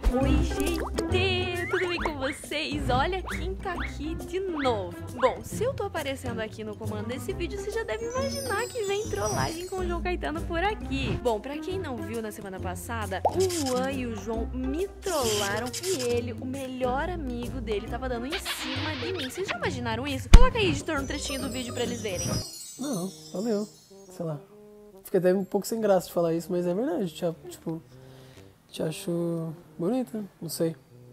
Oi, gente! Tudo bem com vocês? Olha quem tá aqui de novo. Bom, se eu tô aparecendo aqui no comando desse vídeo, você já deve imaginar que vem trollagem com o João Caetano por aqui. Bom, pra quem não viu na semana passada, o Juan e o João me trollaram e ele, o melhor amigo dele, tava dando em cima de mim. Vocês já imaginaram isso? Coloca aí, editor, um trechinho do vídeo pra eles verem. Não, valeu. Sei lá. Fiquei até um pouco sem graça de falar isso, mas é verdade. Te acho bonita, não sei.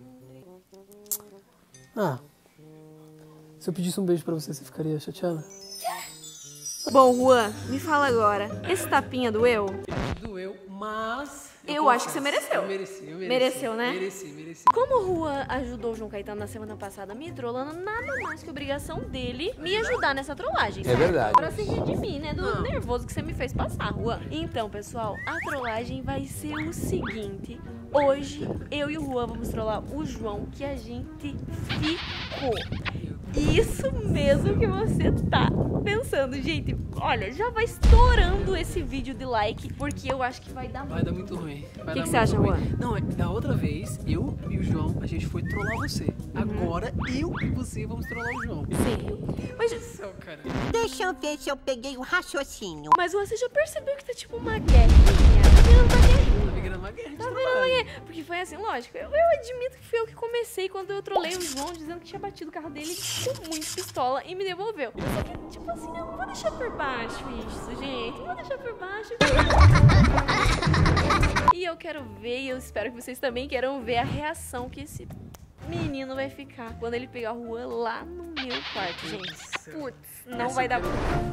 Ah, se eu pedisse um beijo pra você, você ficaria chateada? Bom, Juan, me fala agora. Esse tapinha doeu? Doeu, mas... Eu acho que você mereceu. Eu mereci. Mereceu, né? Mereci. Como o Juan ajudou o João Caetano na semana passada me trollando, nada mais que obrigação dele me ajudar nessa trollagem. É verdade. Pra se redimir, né? Do nervoso que você me fez passar, Juan. Então, pessoal, a trollagem vai ser o seguinte. Hoje, eu e o Juan vamos trollar o João que a gente ficou. Isso mesmo que você tá pensando, gente. Olha, já vai estourando esse vídeo de like, porque eu acho que vai dar muito ruim. O que você acha, Juan? Não, da outra vez, eu e o João, a gente foi trollar você. Agora, eu e você vamos trollar o João. Sim. Mas, Cara. Deixa eu ver se eu peguei o raciocínio. mas você já percebeu que tá tipo uma guerrinha? Tá virando uma guerrinha. Tá virando uma guerra de Tá virando trollagem. uma guerra. Porque foi assim, lógico. Eu admito que fui eu que comecei quando eu trolei o João dizendo que tinha batido o carro dele com muito pistola e me devolveu. Só que, tipo assim, eu não vou deixar por baixo isso, gente. Não vou deixar por baixo. E eu quero ver, e eu espero que vocês também queiram ver a reação que esse menino vai ficar quando ele pegar o Juan lá no meu quarto, gente. Putz, não vai dar bom.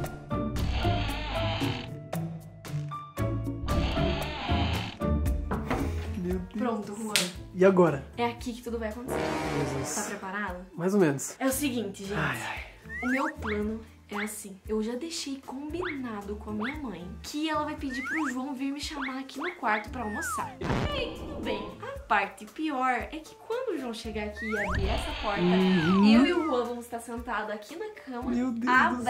Meu Deus. Pronto, Juan. E agora? É aqui que tudo vai acontecer. Jesus. Tá preparado? Mais ou menos. É o seguinte, gente. Ai. O meu plano é assim. Eu já deixei combinado com a minha mãe que ela vai pedir pro João vir me chamar aqui no quarto pra almoçar. Aí, tudo bem. A parte pior é que quando o João chegar aqui e abrir essa porta, eu e o Juan vamos estar sentados aqui na cama, Meu Deus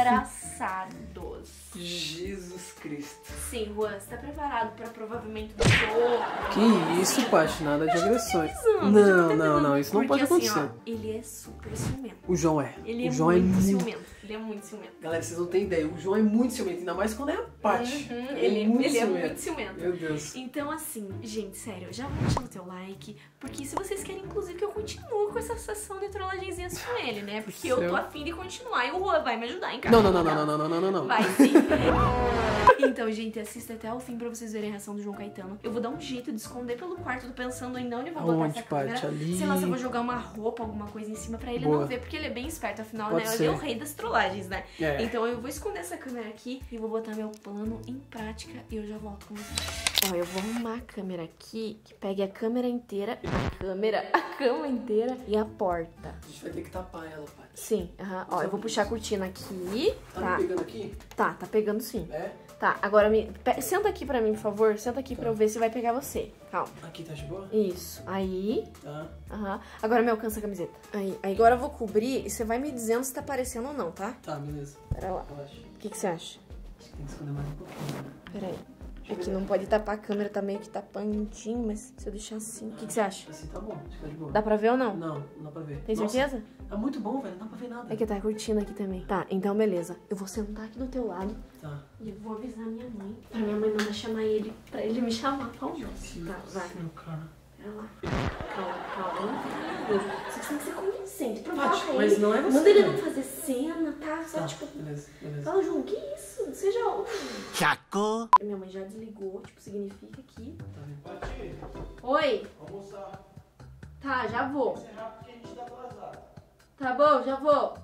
abraçados. Jesus Cristo. Sim, Juan, você tá preparado pra provavelmente um soco? Que isso, Paty? Nada de agressões. Avisando, Não, isso não porque, pode assim, acontecer. ó, ele é super ciumento. O João é. Ele é O João é muito muito... ciumento. Ele é muito ciumento. Galera, vocês não têm ideia. O João é muito ciumento, ainda mais quando é a Paty. Ele é muito ciumento. Meu Deus. Então, assim, gente, sério, já vou deixar o teu like, porque se vocês querem, inclusive, que eu continue com essa sessão de trollagenzinhas com ele, né? Porque eu tô afim de continuar e o Juan vai me ajudar em casa. Não. Vai sim. Então, gente, assista até o fim pra vocês verem a reação do João Caetano. Eu vou dar um jeito de esconder pelo quarto, tô pensando ainda onde eu vou botar Aonde, essa câmera. Paty? Ali? Sei lá, se eu vou jogar uma roupa, alguma coisa em cima pra ele Boa. não ver, porque ele é bem esperto, afinal, Pode né? Ele ser. é o rei das trollagens, né? É. Então eu vou esconder essa câmera aqui e vou botar meu plano em prática e eu já volto com vocês. Ó, eu vou arrumar a câmera aqui, que pegue a câmera inteira, a cama inteira e a porta. A gente vai ter que tapar ela, Paty. Sim, aham. Ó, eu vou puxar a cortina aqui. Tá me pegando aqui? Tá pegando sim. É? Tá, agora senta aqui pra mim, por favor. Senta aqui pra eu ver se vai pegar você. Calma. Aqui tá de boa? Isso. Aí. Tá. Aham. Agora me alcança a camiseta. Aí agora eu vou cobrir e você vai me dizendo se tá aparecendo ou não, tá? Tá, beleza. Pera lá. Relaxa. O que você acha? Acho que tem que esconder mais um pouquinho, né? Pera aí. É que não pode tapar a câmera, tá meio que tapandinho, mas se eu deixar assim. O que você acha? Assim tá bom, acho que tá de boa. Dá pra ver ou não? Não dá pra ver. Tem Nossa, certeza? é muito bom, velho, não dá pra ver nada. É que tá curtindo aqui também. Tá, então beleza. Eu vou sentar aqui do teu lado Tá. e eu vou avisar minha mãe. Pra minha mãe mandar chamar ele, pra ele me chamar pra almoço. Tá, vai. Meu cara. Pera lá. Calma. Eu não fico nervoso. Você tem que ser convincente. Provoca Paty, ele. mas não é você, Manda ele né? não fazer cena, tá? Só Tá, tipo... beleza. Fala, João, que isso? Seja... Chacou. Minha mãe já desligou, tipo, significa que... Tá bem. Paty, Oi? almoçar. Tá, já vou. Isso é rápido porque a gente tá atrasado. Tá bom, já vou.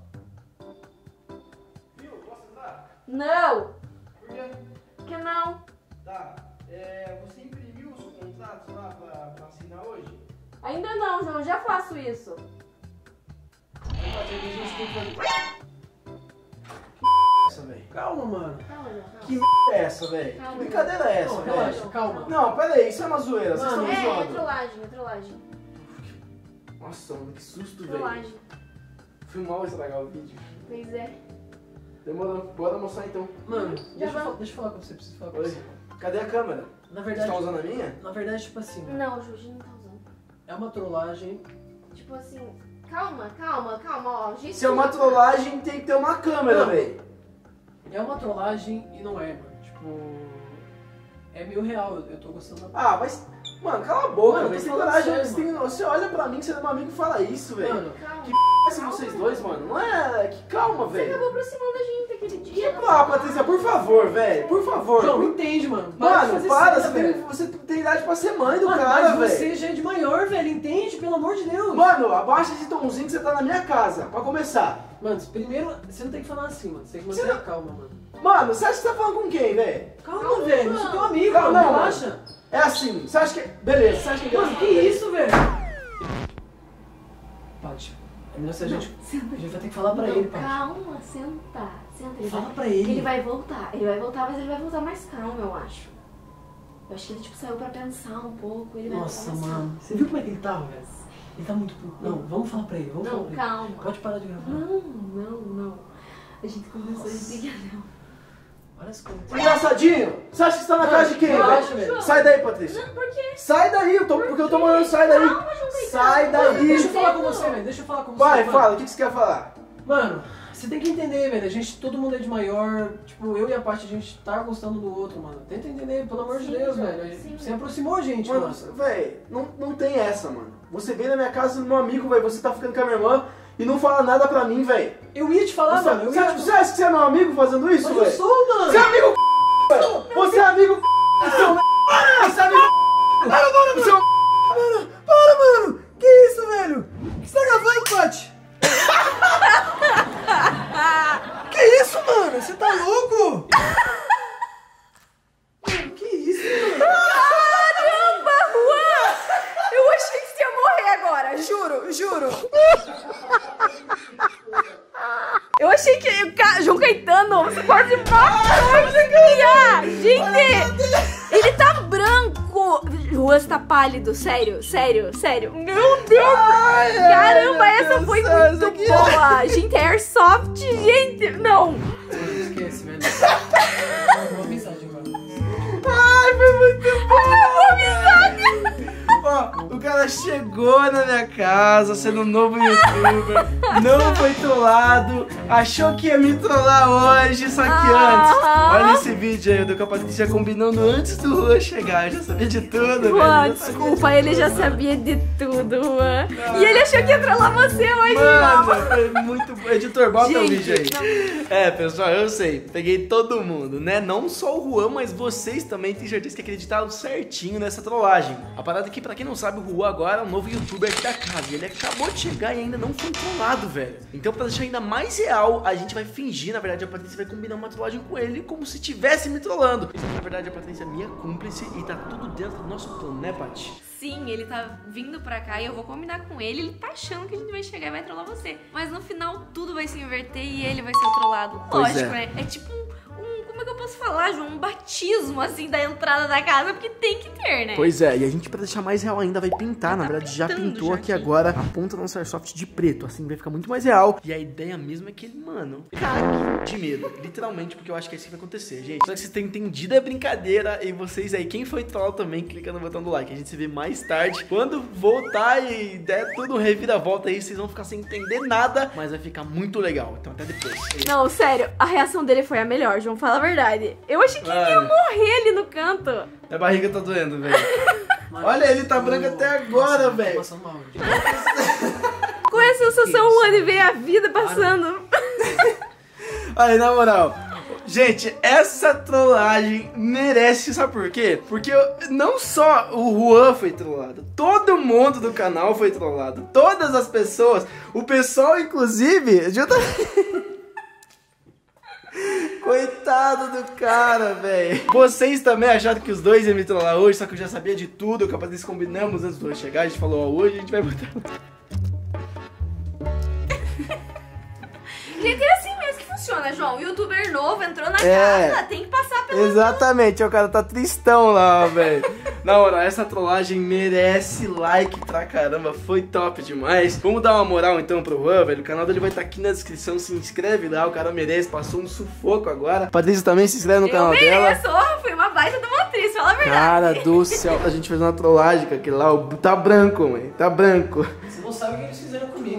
Viu? Posso usar? Não! Por quê? Que não? Tá. Você imprimiu os contratos lá pra assinar hoje? Ainda não, João, já faço isso. Aí, Paty, a gente tem que fazer... Essa, velho. Calma, mano. Calma, João. Que é essa, velho? Calma. Que brincadeira é essa, Não, velho? relaxa, calma. Não, pera aí, isso é uma zoeira. Vocês estão me É zoando. trollagem. Nossa, mano, que susto, velho. Trollagem. Fui mal estragar o vídeo. Pois é. Demorou. Bora almoçar então. Mano, deixa vamos. eu falar com você, preciso falar com Oi. você. Cadê a câmera? Na Vocês verdade, estão usando a minha? na verdade, tipo assim, Não, o Jorginho não tá usando. É uma trollagem. Tipo assim, calma, ó. Gente, Se é uma trollagem, tem que ter uma câmera, velho. É uma trollagem e não é, mano. Tipo, é meio real, eu tô gostando da... Ah, mas... Mano, cala a boca, Mano, você mas tem fala coragem, sério, você olha pra mim, você é meu amigo e fala isso, velho. Mano, calma. Que são vocês dois, mano? Não é... Que calma, Você velho. acabou aproximando a gente aquele dia. Ah, Patrícia, por favor, velho. Por favor. João, entende, mano. Mano, para, velho. você tem idade pra ser mãe do Mano, cara, mas velho. você já é de maior, velho, entende? Pelo amor de Deus. Mano, abaixa esse tomzinho que você tá na minha casa, pra começar. Mano, primeiro, você não tem que falar assim, mano. Você tem que manter a calma, mano. Mano, você acha que você tá falando com quem, velho? Calma, velho. Você é teu amigo, Calma, mano. não, Relaxa. É assim, você acha que... Beleza, você acha que... Mano, que isso, velho? Paty, é melhor se a gente vai ter que falar pra ele, Paty. Calma, senta. Ele Fala vai, pra ele. Ele vai voltar, mas ele vai voltar mais calmo, eu acho. Eu acho que ele, tipo, saiu pra pensar um pouco, ele vai Nossa, voltar mais mano. Você viu como é que ele tava, velho? Ele tá muito puto. Não, vamos falar pra ele, vamos falar Não, pra ele. calma. Pode parar de gravar. Não. A gente conversou de não. Olha as coisas. Engraçadinho, você acha que você tá na casa de quem, relaxa, velho? velho. Sai daí, Patrícia. Não, por quê? Sai daí, porque eu tô mandando, sai daí. Calma, João Caetano. Sai daí. Deixa eu falar com você, velho. Deixa eu falar com você. Vai, mano. fala, o que você quer falar? Mano, você tem que entender, velho. Todo mundo é de maior. Tipo, eu e a Paty, a gente tá gostando do outro, mano. Tenta entender, pelo amor de Sim, Deus, João, velho. sim. Você aproximou a gente, Mano, mano. velho, não tem essa, mano. Você vem na minha casa, meu amigo, velho, você tá ficando com a minha irmã e não fala nada pra mim, velho. Eu ia te falar, mano. Eu Você ia acha te você acha que você é meu amigo fazendo isso, Mas velho? eu sou, mano. Você é amigo velho. Você é amigo seu Você é amigo Para, seu Mano, que isso, velho? O que você tá gravando, Paty? Que isso, mano? Você tá louco? Mano, que isso, mano? Caramba, Juan! Eu achei que você ia morrer agora, juro. Eu achei que o João Caetano, você quase morreu. Gente, ele tá branco. Juan, você tá pálido, sério. Meu Deus. Caramba, essa foi muito boa. Gente, é airsoft, gente. Não. Esquece, velho. Uma mensagem agora. Ai, foi muito Amizade. Ó, o cara chegou na minha casa sendo um novo youtuber, não foi trollado, achou que ia me trollar hoje, só que antes. Olha esse vídeo aí, eu com a Patrícia combinando antes do Juan chegar, eu já sabia de tudo, Juan, velho. desculpa, ele já sabia de tudo, Juan. E ele achou que ia trollar você hoje, Mano, mano. foi muito... Editor, bota o Gente, vídeo aí. É, pessoal, eu sei, peguei todo mundo, né? Não só o Juan, mas vocês também têm certeza que acreditaram certinho nessa trollagem. A parada aqui, pra quem não sabe, o Juan agora é um novo youtuber aqui da casa. E ele acabou de chegar e ainda não foi trollado, velho. Então, pra deixar ainda mais real, a gente vai fingir, na verdade, a Patrícia vai combinar uma trollagem com ele como se estivesse me trollando. Na verdade, a Patrícia é minha cúmplice e tá tudo dentro do nosso plano, né, Paty? Sim, ele tá vindo pra cá e eu vou combinar com ele. Ele tá achando que a gente vai chegar e vai trollar você. Mas no final tudo vai se inverter e ele vai ser o trollado. Pois Lógico, é. né? É tipo como é que eu posso falar, João? Um batismo, assim, da entrada da casa, porque tem que ter, né? Pois é, e a gente, pra deixar mais real ainda, vai pintar. Na verdade, já pintando pintou já aqui aqui. agora a ponta do nosso airsoft de preto. Assim vai ficar muito mais real. E a ideia mesmo é que ele, mano, cague de medo. Literalmente, porque eu acho que é isso que vai acontecer, gente. Só que vocês têm entendido a brincadeira. E vocês aí, quem foi troll também, clica no botão do like. A gente se vê mais tarde. Quando voltar e der tudo reviravolta aí, vocês vão ficar sem entender nada. Mas vai ficar muito legal. Então até depois. Não, sério, a reação dele foi a melhor, João. Fala a verdade. Eu achei que ele ia Mano. morrer ali no canto. Minha barriga tá doendo, velho. Olha, ele tá branco até agora, Tô velho. passando mal. Com essa sensação, Juan, de ver a vida passando. Aí, na moral, gente, essa trollagem merece, sabe por quê? Porque não só o Juan foi trollado, todo mundo do canal foi trollado, todas as pessoas, o pessoal, inclusive, coitado do cara, velho. Vocês também acharam que os dois iam me trollar hoje, só que eu já sabia de tudo, capaz de combinamos antes do Juan chegar, a gente falou, ó, hoje a gente vai botar... Gente, é assim mesmo que funciona, João. O youtuber novo entrou na É. casa, tem que passar pelo... Exatamente, o cara tá tristão lá, velho. Na moral, essa trollagem merece like pra caramba, foi top demais. Vamos dar uma moral então pro Juan, velho. O canal dele vai estar aqui na descrição, se inscreve lá, o cara merece, passou um sufoco agora. Patrícia também se inscreve no canal dela. Eu mereço, foi uma baita de uma atriz, fala a verdade. Cara do céu, a gente fez uma trollagem com aquele lá, tá branco, mãe, tá branco. Você não sabe o que eles fizeram comigo.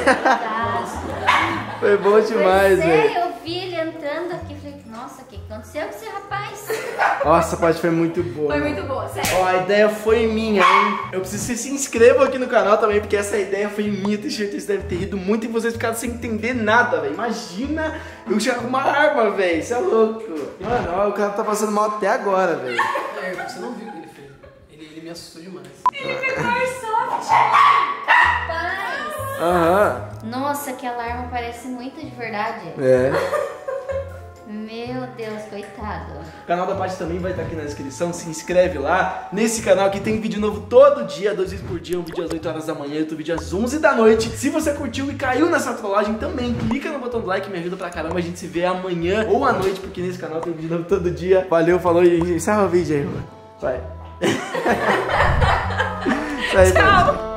Foi bom demais, velho. Eu vi ele entrando aqui e falei, nossa, o que aconteceu com esse rapaz? Nossa, a parte foi muito boa. Foi mano. muito boa, sério. Ó, a ideia foi minha, hein? Eu preciso que vocês se inscrevam aqui no canal também, porque essa ideia foi minha. Tenho certeza que vocês devem ter rido muito e vocês ficaram sem entender nada, velho. Imagina eu chegar com uma arma, velho. Isso é louco. Mano, ó, o cara tá passando mal até agora, velho. É, você não viu o que ele fez. Ele me assustou demais. Ele pegou airsoft. Rapaz! Aham. Nossa, aquela arma parece muito de verdade. É. Meu Deus, coitado. O canal da Paty também vai estar aqui na descrição, se inscreve lá. Nesse canal aqui tem vídeo novo todo dia, 2 vezes por dia, um vídeo às 8 horas da manhã, outro vídeo às 11 da noite. Se você curtiu e caiu nessa trollagem também, clica no botão do like, me ajuda pra caramba. A gente se vê amanhã ou à noite, porque nesse canal tem vídeo novo todo dia. Valeu, falou e encerra o vídeo aí, mano. Vai. Isso aí, Tchau. Paty.